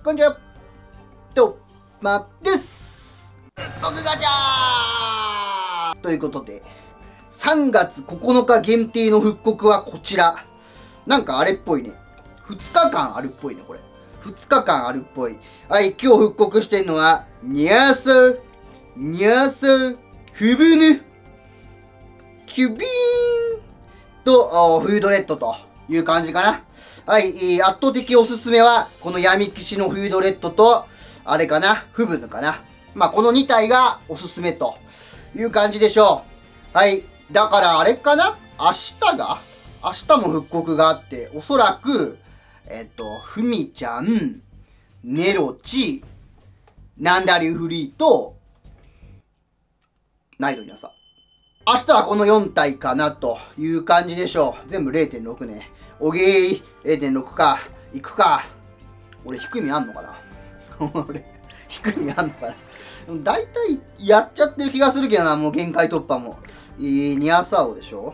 こんにちは。とまです。復刻ガチャーということで、3月9日限定の復刻はこちら。なんかあれっぽいね。2日間あるっぽいね、これ。2日間あるっぽい。はい、今日復刻してんのは、ニャーサー、フブヌ、キュビーンと、フードレッドという感じかな。はい、圧倒的おすすめは、この闇騎士のフードレッドと、あれかな、フブヌかな。まあ、この2体がおすすめという感じでしょう。はい。だからあれかな、明日も復刻があって、おそらく、ふみちゃん、ネロチ、ナンダリューフリーと、ナイドニャサ。明日はこの4体かなという感じでしょう。全部 0.6 ね。おげー、0.6 か。いくか。俺低い意味あんのかな俺、低い意味あんのかな。だいたいやっちゃってる気がするけどな、もう限界突破も。ニアサオでしょ。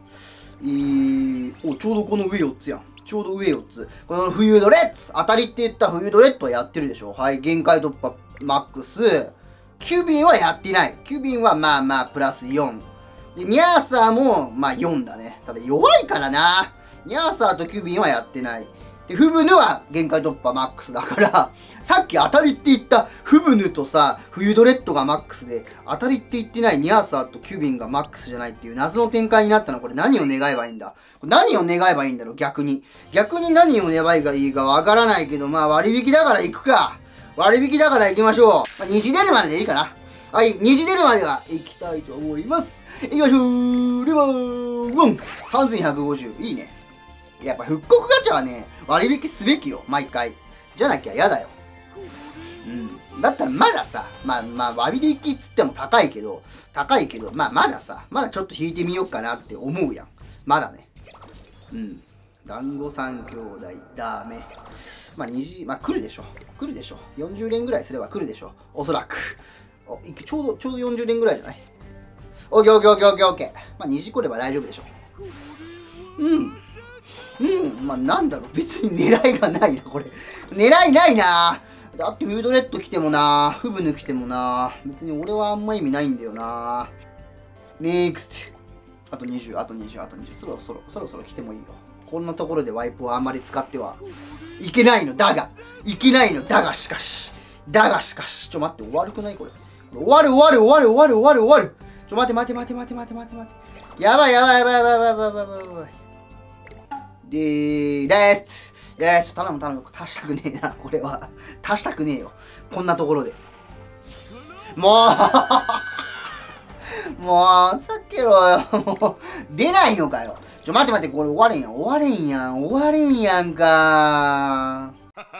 お、ちょうどこの上4つやん。ちょうど上4つ。この冬ドレッツ当たりって言った冬ドレッドはやってるでしょ。はい、限界突破マックス。キュビンはやってない。キュビンはまあまあプラス4。で、ニャーサーもまあ4だね。ただ弱いからな。ニャーサーとキュビンはやってない。で、フブヌは限界突破マックスだから、さっき当たりって言ったフブヌとさ、冬ドレッドがマックスで、当たりって言ってないニャーサーとキュビンがマックスじゃないっていう謎の展開になったの。これ何を願えばいいんだ？何を願えばいいんだろう、逆に。逆に何を願えばいいかわからないけど、まあ割引だから行くか。割引だから行きましょう。まあ、虹出るまででいいかな。はい、虹出るまでは行きたいと思います。行きましょう。レバー1 3150。いいね。やっぱ復刻ガチャはね、割引すべきよ、毎回。じゃなきゃ嫌だよ。うん。だったらまださ、まあ割引っつっても高いけど、まださ、まだちょっと引いてみようかなって思うやん。まだね。うん。団子三兄弟、ダメ。まあ来るでしょ。40連ぐらいすれば来るでしょ。おそらく。ちょうど40連ぐらいじゃない？オッケー。まあ虹来れば大丈夫でしょ。まあなんだろう、別に狙いがないな、これ。狙いないな。だってフードレッド来てもな、フブヌ来てもな、別に俺はあんま意味ないんだよな。ネクスト。あと20。そろそろ来てもいいよ。こんなところでワイプをあんまり使ってはいけないのだが、しかし。ちょ待って、終わるくないこれ。終わる。ちょ待って。やばい。レスト頼む。足したくねえな、これは。足したくねえよ。こんなところで。もう、さっけろよ。もう、出ないのかよ。待って、これ終われんやんか。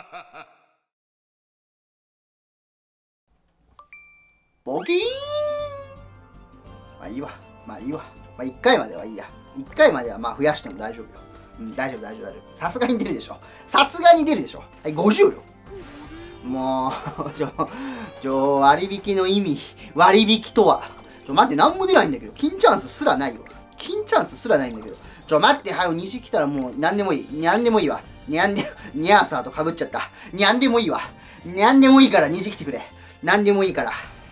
ボキーン。まあいいわ。1回まではいいや。1回まではまあ増やしても大丈夫よ。大丈夫。さすがに出るでしょ。はい、50よ。もう、割引の意味。割引とは。待って、なんも出ないんだけど。金チャンスすらないよ。んだけど。待って、はい、虹来たらもう、なんでもいいわ。ニャーサーと被っちゃった。にゃんでもいいわ。なんでもいいから虹来てくれ。なんでもいいから。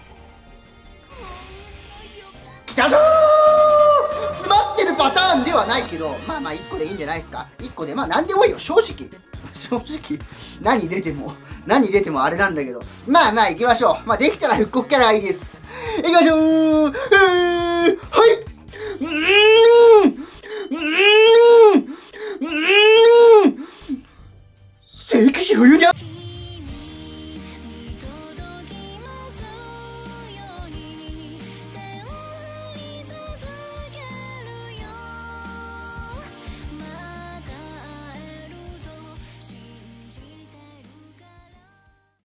来たぞー！詰まってるパターンではないけど、まあ1個でいいんじゃないですか。1個で、まあなんでもいいよ、正直。何出てもあれなんだけど。まあ行きましょう。まあできたら復刻キャラがいいです。行きましょう。はい聖騎士冬にゃ